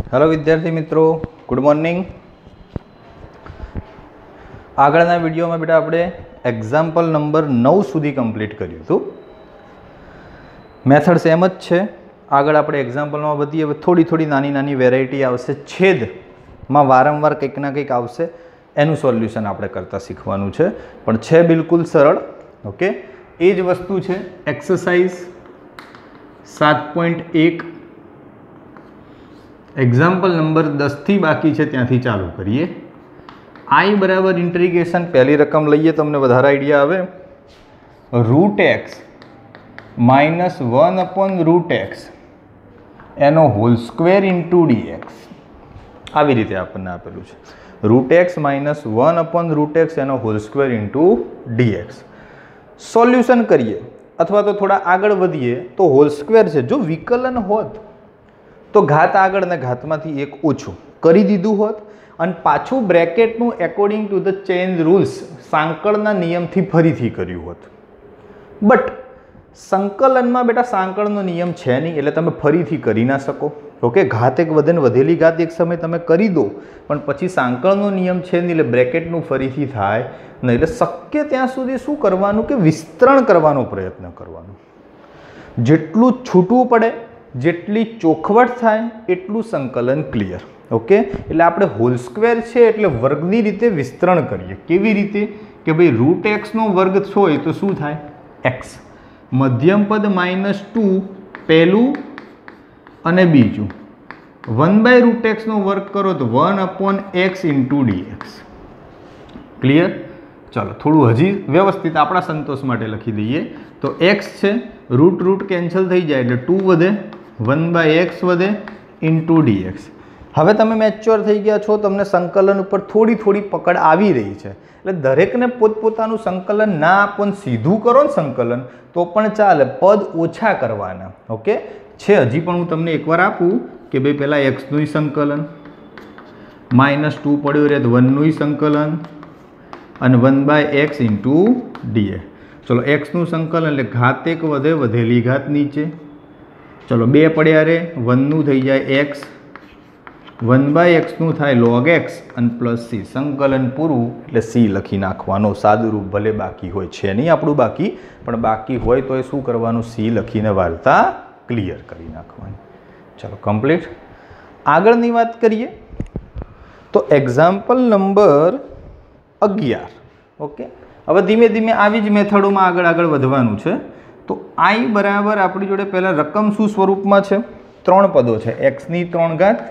Hello विद्यार्थी मित्रों, good morning. आगळना video में बेटा आपणे एक्जाम्पल नंबर 9 सुधी कम्प्लीट कर्युं हतुं। मेथड सेम ज छे। आगळ आपणे एक्जाम्पल में बधी हवे थोड़ी थोड़ी नानी नानी वेरायटी आवशे। छेद में वारंवार कंईक ना कंईक आवशे, एनुं सोल्यूशन आपणे करता शीखवानुं छे, पण छे बिल्कुल सरळ। ओके, ए ज वस्तु छे। एक्सरसाइज 7.1 एग्जाम्पल नंबर 10 थी बाकी है, त्यांथी चालू करिए। आई बराबर इंटीग्रेशन पहली रकम लईए, तमने वधारे आइडिया आवे। रूट एक्स माइनस 1/√x एनो होल स्क्वेर इंटू dx આવી રીતે આપણને આપેલું છે। रूट एक्स माइनस 1/√x एनो whole square into dx solution करिए अथवा तो थोड़ा आगळ वधीए तो होल स्क्वेर है। जो विकलन होत तो घात आगळ ने घातमांथी एक ओछું કરી દીધું હોત અને પાછું બ્રેકેટનું according to the chain rules સાંકળના નિયમથી ફરીથી કર્યું હોત। બટ સંકલનમાં બેટા સાંકળનો નિયમ છે નહીં, એટલે તમે ફરીથી કરી ના શકો। ઓકે, ઘાત એક વધે ને વધેલી ઘાત એક સમય તમે કરી દો, પણ પછી સાંકળનો નિયમ છે નહીં, એટલે બ્રેકેટનું ફરીથી થાય નહીં। એટલે શક્ય ત્યાં સુધી શું કરવાનું કે વિસ્તરણ કરવાનો પ્રયત્ન કરવાનો। જેટલું છૂટવું પડે, જેટલી ચોખવટ થાય એટલું સંકલન ક્લિયર। ओके, એટલે આપણે હોલ સ્ક્વેર છે એટલે વર્ગની રીતે વિસ્તરણ કરીએ। કેવી રીતે કે ભાઈ રૂટ એક્સ નો વર્ગ હોય તો શું થાય? એક્સ મધ્યમ પદ -2 પહેલું અને બીજું 1/√x નો વર્ગ કરો તો 1/x इंटू dx। ક્લિયર? चलो थोड़ू हजी व्यवस्थित अपना संतोष माटे लखी दीए तो x है रूट रूट कैंसल थी जाए एटले 2 वधे 1/x वधे इंटू dx। हवे तमे मेच्योर थई गया छो, तमने संकलन पर थोड़ी थोड़ी पकड़ आवी रही है। એટલે દરેકને પોતપોતાનું સંકલન ના આપો ને સીધું કરો ને સંકલન તો પણ ચાલે, પદ ઓછા કરવાના। ઓકે છે, હજી પણ હું તમને એકવાર આપું કે ભાઈ પહેલાં એક્સનું સંકલન -2 પડ્યું રહે તો 1નું સંકલન અને 1/x इंटू dx। चलो एक्सનું संकलन એટલે ઘાત એક વધે, વધેલી ઘાત નીચે। चलो 2 પડ્યા રે, 1નું થઈ જાય x, 1/x નું થાય log x અને પ્લસ c। સંકલન પૂરું એટલે c લખી નાખવાનો। સાદુરૂપ ભલે બાકી હોય, છે નહીં આપણું બાકી, પણ બાકી હોય તો એ શું કરવાનું? c લખીને વાર્તા ક્લિયર કરી નાખવાની। ચલો કમ્પ્લીટ। આગળની વાત કરીએ તો એક્ઝામ્પલ નંબર 11। ઓકે, હવે ધીમે ધીમે આવી જ મેથડોમાં આગળ આગળ વધવાનું છે। તો i બરાબર આપણી જોડે પહેલાં રકમ શું સ્વરૂપમાં છે? 3 પદો છે। x ની 3 ઘાત,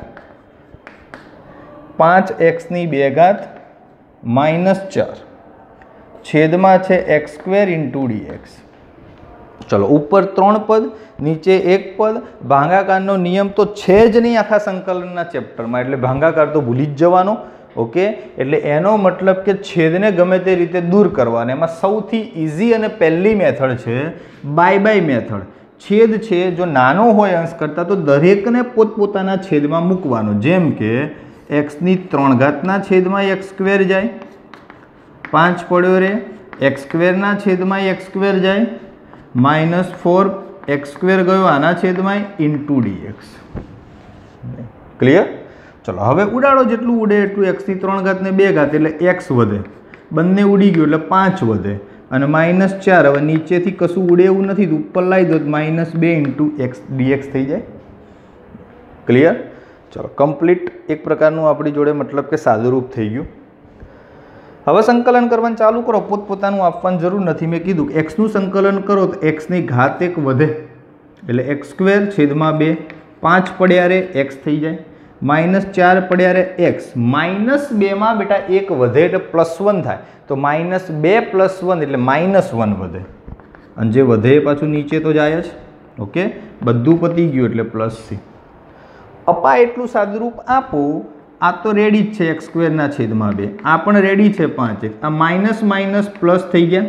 5x ની 2 ઘાત -4 છેદમાં છે x² इंटू dx। चलो ऊपर 3 पद, नीचे 1 पद। भांगाकारનો નિયમ तो છે જ નહીં આખા સંકલનના ચેપ્ટરમાં, એટલે ભાંગાકાર તો ભૂલી જ જવાનો। ओके, એટલે એનો મતલબ કે છેદને ગમે તે રીતે દૂર કરવાના। એમાં સૌથી ઈઝી અને પહેલી મેથડ છે બાય બાય મેથડ। છેદ છે જો નાનો હોય અંશ કરતાં તો દરેકને પોતપોતાના છેદમાં મૂકવાનો। જેમ કે x ની 3 ઘાતના છેદમાં x² જાય, 5 પડ્યો રે, x² ના છેદમાં x² જાય, -4 x² ગયો આના છેદમાં इंटू dx। ક્લિયર? चलो હવે ઉડાડો, જેટલું ઉડે એટલું। x ની 3 ઘાત ને 2 ઘાત એટલે x વધે, બંને ઉડી ગયું એટલે 5 વધે અને -4। હવે નીચેથી કશું ઉડે એવું નથી, ઉપર લાવી દો તો -2 इंटू x dx થઈ જાય। ક્લિયર? चलो कम्प्लीट। एक प्रकारનું આપણી જોડે मतलब કે સાદુરૂપ થઈ ગયું। હવે સંકલન કરવાનું ચાલુ કરો, પોતપોતાનું આપવાની જરૂર નથી। મેં કીધું કે x નું સંકલન કરો તો x ની ઘાત 1 વધે એટલે x² છેદમાં 2, 5 પડ્યા રે x થઈ જાય, -4 પડ્યા રે x, -2 માં બેટા 1 વધે એટલે +1 થાય તો -2 + 1 એટલે -1 વધે અને જે વધે એ પાછું નીચે તો જાય જ। ઓકે, બધું પતી ગયું એટલે +c। अपा एटलू सादुरूप आपो। आ तो रेडी है x² ना छेदमां 2, आ पण रेडी है 5x। आ माइनस माइनस प्लस थई गया।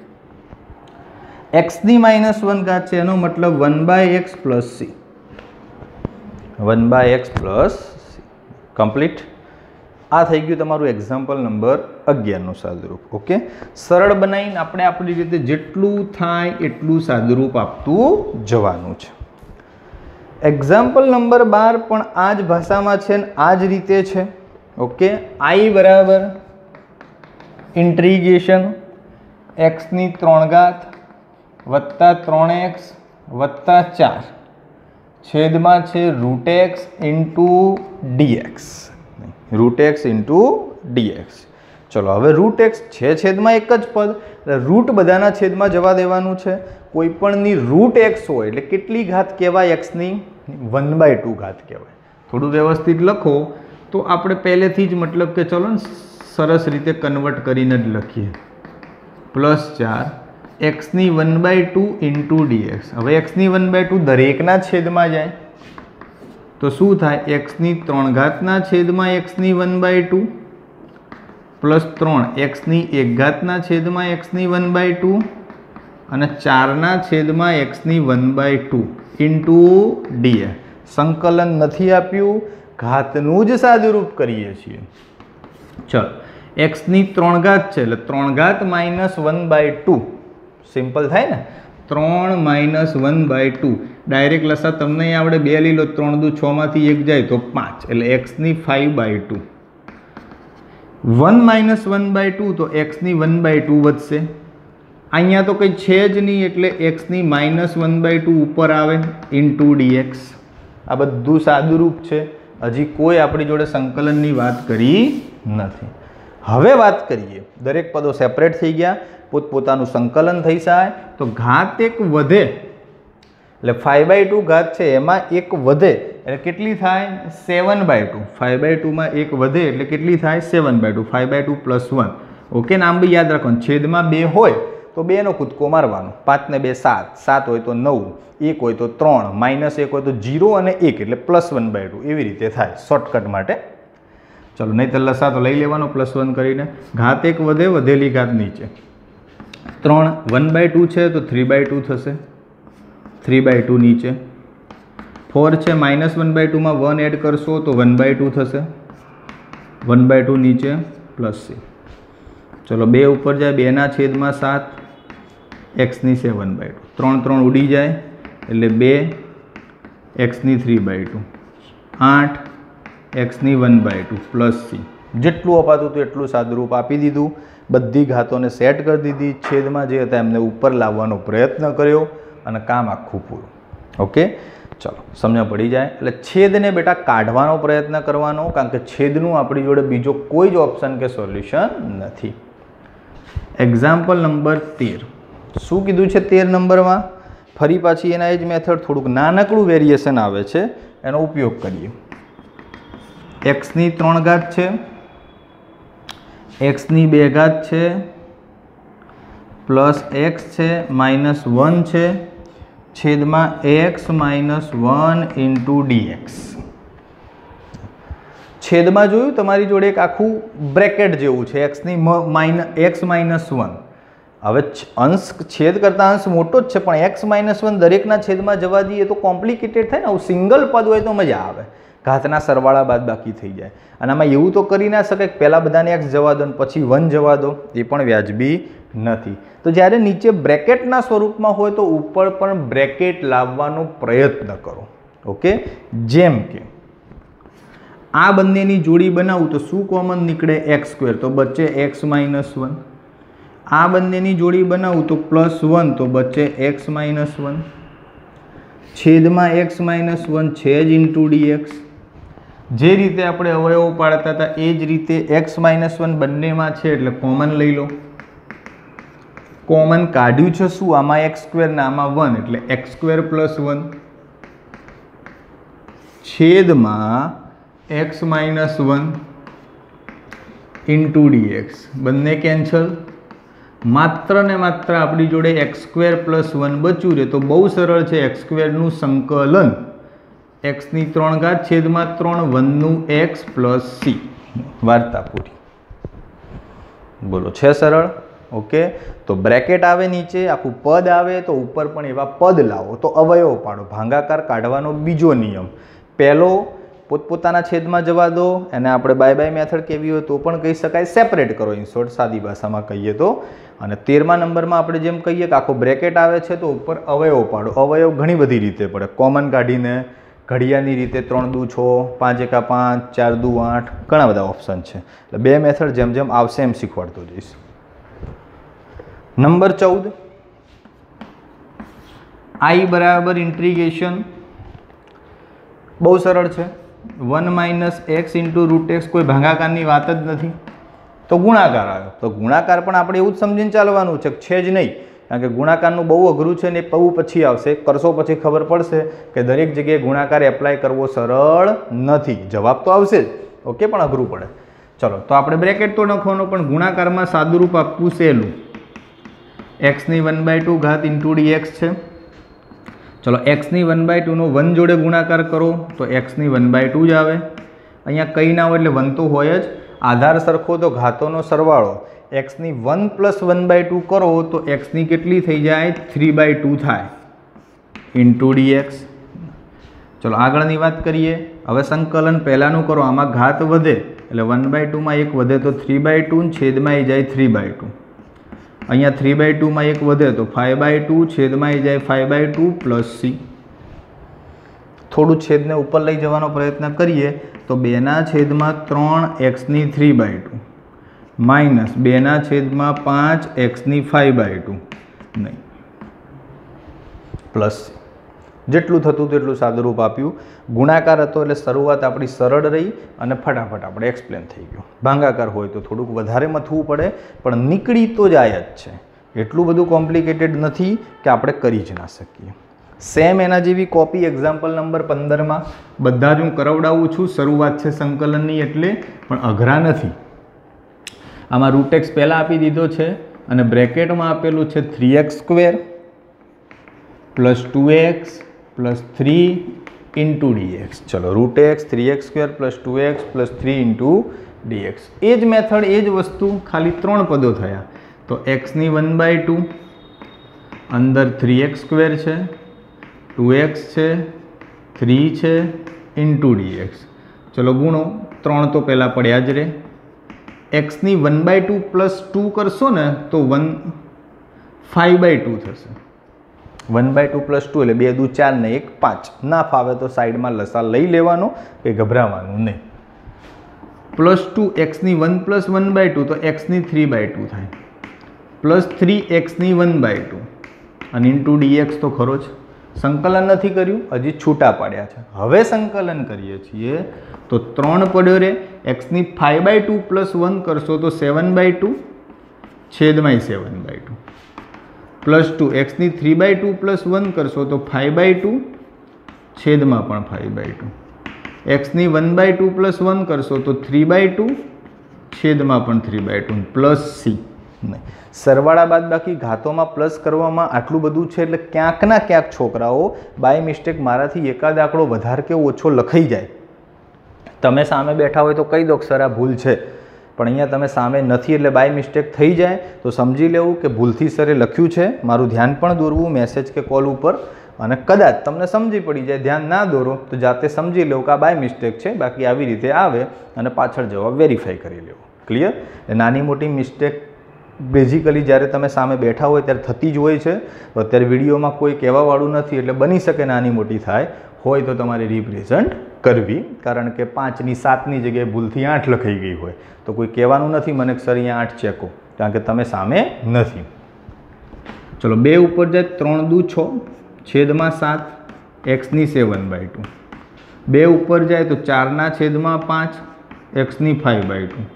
x ની -1 घात है एनो मतलब 1/x + c, 1/x + c। Complete. आ थई गयुं तमारुं एक्जाम्पल नंबर 11 નું सादुरूप। ओके, सरळ बनावीने आपणे आपणी रीते जेटलुं थाय एटलुं सादुरूप आपतुं जवानुं छे। એક્ઝામ્પલ નંબર 12 પણ આ જ ભાષામાં છે ને આ જ રીતે છે. ઓકે, I બરાબર ઇન્ટ્રીગેશન એક્સની 3 ઘાત વત્તા 3x વત્તા 4 છેદમાં છે root x into dx. Root x into dx. ચલો હવે રૂટ એક્સ છે છેદમાં એક જ પદ, એટલે રૂટ બધાના છેદમાં જવા દેવાનું છે. કોઈ પણની રૂટ એક્સ હોય એટલે કેટલી ઘાત કહેવાય? એક્સની 1/2 ઘાત કહેવાય. થોડું વ્યવસ્થિત લખો તો આપણે પહેલેથી જ મતલબ કે ચલો ને સરસ રીતે કન્વર્ટ કરીને જ લખીએ. +4 એક્સની 1/2 ઇન્ટુ ડીએક્સ. હવે એક્સની 1/2 દરેકના છેદમાં જાય તો શું થાય? એક્સની 3 ઘાતના છેદમાં એક્સની 1/2 +3 એક્સની 1 ઘાતના છેદમાં એક્સની 1/2 અને 4ના છેદમાં એક્સની 1/2 ઇન્ટુ ડીએક્સ. સંકલન નથી આપ્યું, ઘાતનું જ સાદુરૂપ કરીએ છીએ. ચલો, એક્સની 3 ઘાત છે એટલે 3 ઘાત -1/2 સિમ્પલ થાય ને. 3 - 1/2 ડાયરેક્ટ લસા તમને અહીં આવડે 2 લઈ લો, 3 દુ 6 માંથી 1 જાય તો 5 એટલે એક્સની 5/2. 1 - 1/2 તો એક્સની 1/2 વધશે. અહીંયા તો કંઈ છે જ નહીં એટલે એક્સની -1/2 ઉપર આવે ઇન્ટુ ડીએક્સ. આ બધું સાદુરૂપ છે, હજી કોઈ આપણી જોડે સંકલનની વાત કરી નથી. હવે વાત કરીએ, દરેક પદો સેપરેટ થઈ ગયા, પોતપોતાનું સંકલન થઈ જાય તો ઘાત એક વધે એટલે 5/2 ઘાત છે એમાં એક વધે એટલે કેટલી થાય? 7/2. 5/2 માં એક વધે એટલે કેટલી થાય? 7/2. 5/2 + 1. ઓકે, નામ બી યાદ રાખવાનું. છેદમાં 2 હોય તો 2 નો કૂદકો મારવાનો. 5 ને 2 7, 7 હોય તો 9, 1 હોય તો 3, -1 હોય તો 0 અને 1 એટલે +1/2. એવી રીતે થાય શોર્ટકટ માટે. ચલો, નહીં તો લસા તો લઈ લેવાનો +1 કરીને. ઘાત એક વધે, વધેલી ઘાત નીચે. 3 1/2 છે તો 3/2 થશે, 3/2 નીચે. 4 છે -1/2 માં 1 એડ કરશો તો 1/2 થશે, 1/2 નીચે +c. ચલો 2 ઉપર જાય, 2ના છેદમાં 7 એક્સની 7/2. 3 3 ઉડી જાય એટલે 2 એક્સની 3/2, 8 એક્સની 1/2 +c. જેટલું અપાતું હતું એટલું સાદુરૂપ આપી દીધું. બધી ઘાતોને સેટ કરી દીધી, છેદમાં જે હતા એમને ઉપર લાવવાનો પ્રયત્ન કર્યો અને કામ આખું પૂરું. ઓકે, ચલો સમજણ પડી જાય. એટલે છેદને બેટા કાઢવાનો પ્રયત્ન કરવાનો, કારણ કે છેદનું આપણી જોડે બીજો કોઈ જ ઓપ્શન કે સોલ્યુશન નથી. Example number 13. શું કીધું છે 13 નંબરમાં? ફરી પાછી એના એ જ મેથડ, થોડુંક નાનકડું વેરિએશન આવે છે, એનો ઉપયોગ કરીએ. એક્સની 3 ઘાત છે, એક્સની 2 ઘાત છે, પ્લસ એક્સ છે, -1 છે, છેદમાં એક્સ -1 ઇન્ટુ ડીએક્સ. છેદમાં જોયું તમારી જોડે એક આખું બ્રેકેટ જેવું છે, એક્સની x -1. હવે અંશ છેદ કરતા અંશ મોટો જ છે પણ x -1 દરેકના છેદમાં જવા દઈએ તો કોમ્પ્લિકેટેડ થાય ને. આવું સિંગલ પદ હોય તો મજા આવે, ઘાતના સરવાળા બાદ બાકી થઈ જાય. અને આમાં એવું તો કરી ના શકે કે પહેલાં બધાને x જવા દો ને પછી 1 જવા દો, એ પણ વ્યાજબી નથી. તો જ્યારે નીચે બ્રેકેટના સ્વરૂપમાં હોય તો ઉપર પણ બ્રેકેટ લાવવાનો પ્રયત્ન કરો. ઓકે, જેમ કે આ બંનેની જોડી બનાવું તો શું કોમન નીકળે? x², તો બચે x -1. આ બંનેની જોડી બનાવું તો +1 તો બચે x -1. છેદમાં x -1 છે જ ઇન્ટુ ડીએક્સ. જે રીતે આપણે અવયવો પાડતા હતા એ જ રીતે x -1 બંનેમાં છે એટલે કોમન લઈ લો. કોમન કાઢ્યું છે શું? આમાં x² ને આમાં 1 એટલે x² + 1 છેદમાં x -1 ઇન્ટુ ડીએક્સ. બંને કેન્સલ, માત્ર ને માત્ર આપણી જોડે x² + 1 બચ્યું રહે. તો બહુ સરળ છે, x² નું સંકલન x ની 3 ઘાત છેદમાં 3 1 નું x + c. વાર્તા પૂરી. બોલો, છે સરળ? ઓકે, તો બ્રેકેટ આવે નીચે, આખું પદ આવે તો ઉપર પણ એવા પદ લાવો. તો અવયવ પાડો. ભાગાકાર કાઢવાનો બીજો નિયમ. પહેલો પોતપોતાના છેદમાં જવા દો, એને આપણે બાય મેથડ કેવી હોય તો પણ કહી શકાય, સેપરેટ કરો ઇન શોર્ટ, સાદી ભાષામાં કહીએ તો. અને 13મા નંબરમાં આપણે જેમ કહીએ કે આખો બ્રેકેટ આવે છે તો ઉપર અવયવ પાડો. અવયવ ઘણી બધી રીતે પડે, કોમન કાઢીને, ઘડિયાળની રીતે 3 દુ 6, 5 એકા 5, 4 દુ 8, ઘણા બધા ઓપ્શન છે. એટલે બે મેથડ જેમ જેમ આવશે એમ શીખવાડતો જઈશ. નંબર 14, I બરાબર ઇન્ટિગ્રેશન બહુ સરળ છે. 1 - x × √x કોઈ ભાગાકારની વાત જ નથી, તો ગુણાકાર આવ્યો. તો ગુણાકાર પણ આપણે એવું જ સમજીને ચાલવાનું છે જ નહીં, કારણ કે ગુણાકારનું બહુ અઘરું છે ને એ બહુ પછી આવશે. કરશો પછી ખબર પડશે કે દરેક જગ્યાએ ગુણાકાર એપ્લાય કરવો સરળ નથી. જવાબ તો આવશે જ, ઓકે, પણ અઘરું પડે. ચલો, તો આપણે બ્રેકેટ તો નાખવાનો, પણ ગુણાકારમાં સાદુરૂપ આપવું સહેલું. x ની 1/2 ઘાત × dx છે. ચલો, x ની 1/2 નો 1 જોડે ગુણાકાર કરો તો x ની 1/2 જ આવે. અહીંયા કંઈ ના હોય એટલે 1 તો હોય જ. આધાર સરખો તો ઘાતોનો સરવાળો. x ની 1 + 1/2 કરો તો x ની કેટલી થઈ જાય? 3/2 થાય × dx. ચલો, આગળની વાત કરીએ. હવે સંકલન પહેલાંનું કરો. આમાં ઘાત વધે એટલે 1/2 માં 1 વધે તો 3/2 ને છેદમાં આવી જાય 3/2. અહીંયા 3/2 માં 1 વધે તો 5/2 છેદમાં આવી જાય 5/2 + c. થોડું છેદને ઉપર લઈ જવાનો પ્રયત્ન કરીએ તો 2/3 x ની 3/2 માઇનસ 2/5 x ની 5/2 નહીં પ્લસ c. જેટલું થતું તેટલું સાદુરૂપ આપ્યું. ગુણાકાર હતો એટલે શરૂઆત આપણી સરળ રહી અને ફટાફટ આપણે એક્સપ્લેન થઈ ગયું. ભાગાકાર હોય તો થોડુંક વધારે મથવું પડે, પણ નીકળી તો જાય જ છે. એટલું બધું કોમ્પ્લિકેટેડ નથી કે આપણે કરી જ ના શકીએ. સેમ એના જેવી કોપી એક્ઝામ્પલ નંબર 15માં બધા જ હું કરાવડાવું છું. શરૂઆત છે સંકલનની એટલે, પણ અઘરા નથી. આમાં √x પહેલાં આપી દીધો છે અને બ્રેકેટમાં આપેલું છે 3x² + 2x + 3 × dx. ચલો, √x 3x² + 2x + 3 × dx. એ જ મેથડ, એ જ વસ્તુ, ખાલી 3 પદો થયા. તો x ની 1/2 અંદર 3x² છે, 2x છે, 3 છે × dx. ચલો ગુણો. 3 તો પહેલાં પડ્યા જ રહે. x ની 1/2 + 2 કરશો ને તો 5/2 થશે. 1/2 + 2 એટલે 2 દુ 4 ને 1 5. ના ફાવે તો સાઈડમાં લસા લઈ લેવાનો, કે ગભરાવાનું નહીં. +2 x ની 1 + 1/2 તો x ની 3/2 થાય, +3 x ની 1/2 અને × dx તો ખરો જ. સંકલન નથી કર્યું, હજી છૂટા પાડ્યા છે. હવે સંકલન કરીએ છીએ તો 3 પડ્યો રે. x ની 5/2 + 1 કરશો તો 7/2 છેદમાં 7/2 +2 x ની 3/2 + 1 કરશો તો 5/2 છેદમાં પણ 5/2. x ની 1/2 + 1 કરશો તો 3/2 છેદમાં પણ 3/2 પ્લસ c. નહીં, સરવાળા બાદ બાકી ઘાતોમાં પ્લસ કરવામાં આટલું બધું છે એટલે ક્યાંક ના ક્યાંક છોકરાઓ બાય મિસ્ટેક મારાથી એકાદ આંકડો વધારે કે ઓછો લખાઈ જાય. તમે સામે બેઠા હોય તો કહી દો કે સર આ ભૂલ છે, પણ અહીંયા તમે સામે નથી એટલે બાય મિસ્ટેક થઈ જાય તો સમજી લેવું કે ભૂલથી સરે લખ્યું છે. મારું ધ્યાન પણ દોરવું મેસેજ કે કોલ ઉપર, અને કદાચ તમને સમજી પડી જાય, ધ્યાન ના દોરો તો જાતે સમજી લેવું કે આ બાય મિસ્ટેક છે, બાકી આવી રીતે આવે અને પાછળ જવાબ વેરીફાઈ કરી લેવો. ક્લિયર? નાની મોટી મિસ્ટેક બેઝિકલી જ્યારે તમે સામે બેઠા હોય ત્યારે થતી જ હોય છે. તો અત્યારે વિડીયોમાં કોઈ કહેવાવાળું નથી એટલે બની શકે નાની મોટી થાય હોય તો તમારે રિપ્રેઝન્ટ કરવી, કારણ કે 5ની 7ની જગ્યાએ ભૂલથી 8 લખાઈ ગઈ હોય તો કોઈ કહેવાનું નથી મને કે સર અહીંયા 8 ચેકો, કારણ કે તમે સામે નથી. ચલો, 2 ઉપર જાય 3 દુ 6 છેદમાં 7 x ની 7/2. 2 ઉપર જાય તો 4 છેદમાં 5 x ની 5/2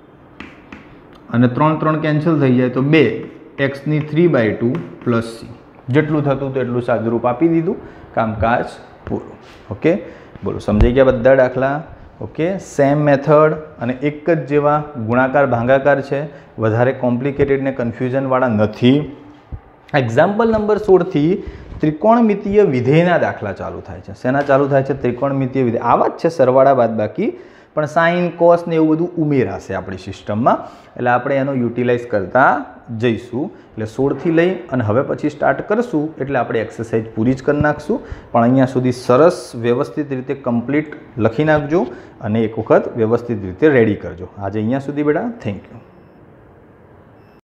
અને 3 3 કેન્સલ થઈ જાય તો 2 x ની 3/2 + c. જેટલું થતું તેટલું સાદુરૂપ આપી દીધું, કામકાજ પૂરું. ઓકે, બોલો, સમજાઈ ગયા બધા દાખલા? ઓકે, સેમ મેથડ અને એક જ જેવા ગુણાકાર ભાગાકાર છે, વધારે કોમ્પ્લિકેટેડ ને કન્ફ્યુઝનવાળા નથી. એક્ઝામ્પલ નંબર 16થી ત્રિકોણમિતીય વિધેયના દાખલા ચાલુ થાય છે. શેના ચાલુ થાય છે? ત્રિકોણમિતીય વિધેય. આવા જ છે સરવાળા બાદ બાકી, પણ સાઇન કોસ ને એવું બધું ઉમેરાશે આપણી સિસ્ટમમાં, એટલે આપણે એનો યુટિલાઇઝ કરતા જઈશું. એટલે 16થી લઈ અને હવે પછી સ્ટાર્ટ કરશું એટલે આપણે એક્સરસાઇઝ પૂરી જ કરી નાખશું. પણ અહીંયા સુધી સરસ વ્યવસ્થિત રીતે કમ્પ્લીટ લખી નાખજો અને એક વખત વ્યવસ્થિત રીતે રેડી કરજો. આજે અહીંયા સુધી બેટા. Thank you.